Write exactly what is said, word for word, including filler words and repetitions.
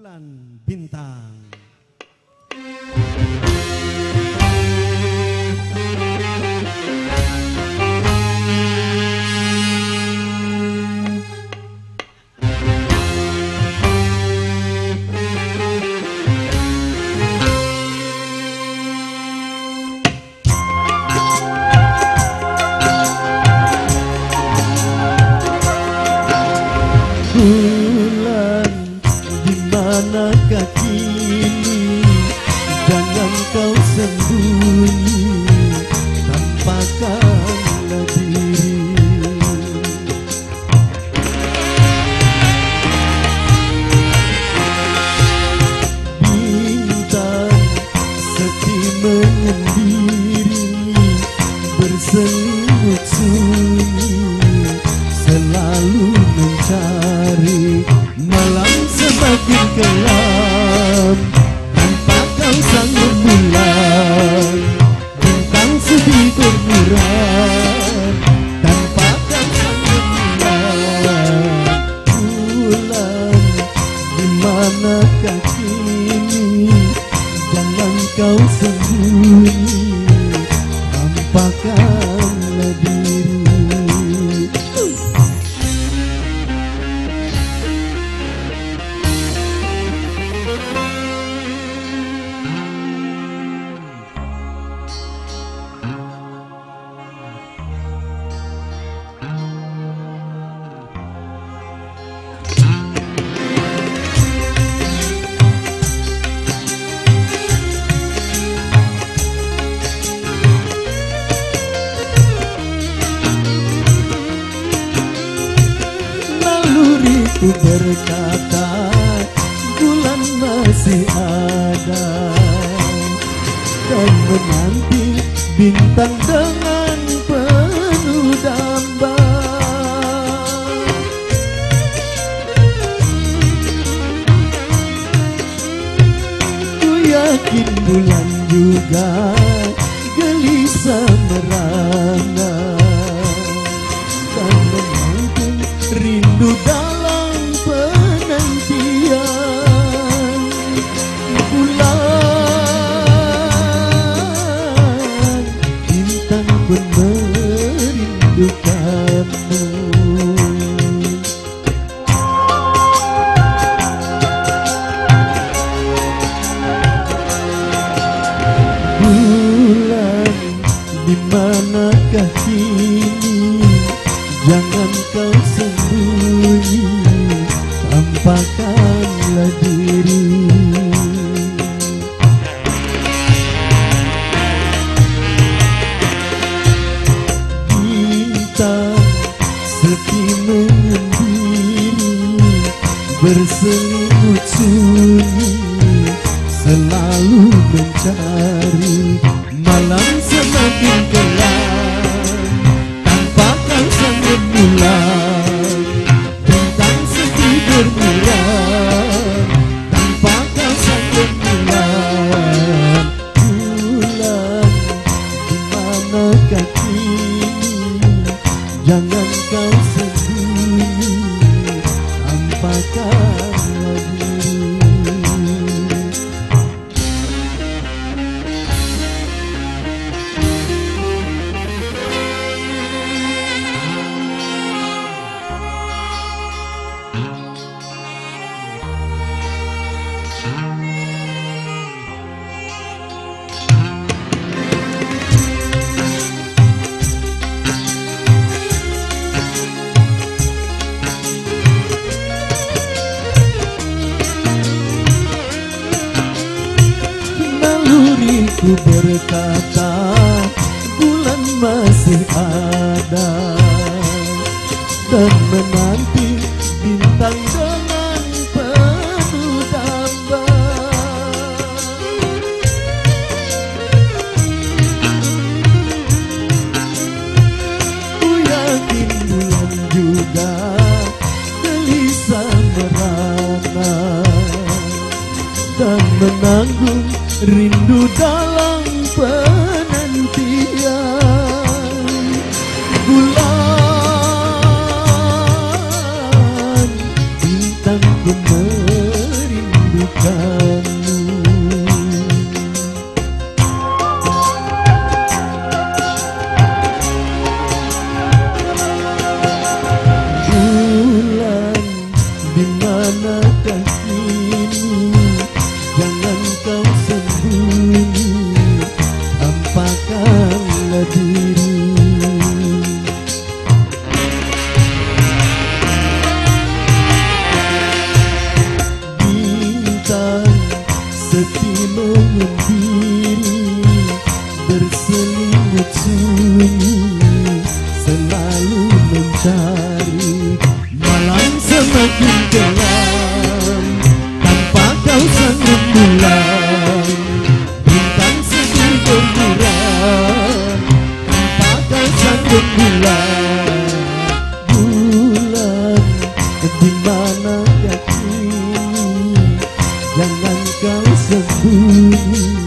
Bulan Bintang. Bulan, di manakah kini? Jangan kau sembunyi, tampakkanlah diri. Bintang sepi menyendiri, berselimut sunyi, selalu mencari. Malam semakin kelam, tanpa kau sang rembulan. Bintang sedih bermuram, tanpa kau sang rembulan. Bulan, di manakah kini? Jangan kau sembunyi, tampakkanlah diri. Ku berkata bulan masih ada, dan menanti bintang dengan penuh damba. Ku yakin bulan juga gelisah merana, dan menanti rindu dalam penantian. Bulan, bintang pun merindukanmu. Bulan, di manakah kini? Jangan kau sembunyi, tampakkanlah diri. Bintang sepi menyendiri, berselimut sunyi, selalu mencari. Malam semakin kelam, tanpa kau sang rembulan. Bintang sedih bermuram, tanpa kau sang rembulan. Bulan, di manakah kini? Jangan kau sembunyi, tampakkanlah diri. Ku berkata bulan masih ada, dan menanti bintang dengan penuh damba. Ku yakin bulan juga gelisah merana, dan menanggung rindu dalam penantian. Bulan, bintang ku merindu rembulan, bintang sedih berguran, tanpa sanggup bulan. Bulan, di mana kini, jangan kau sembunyi.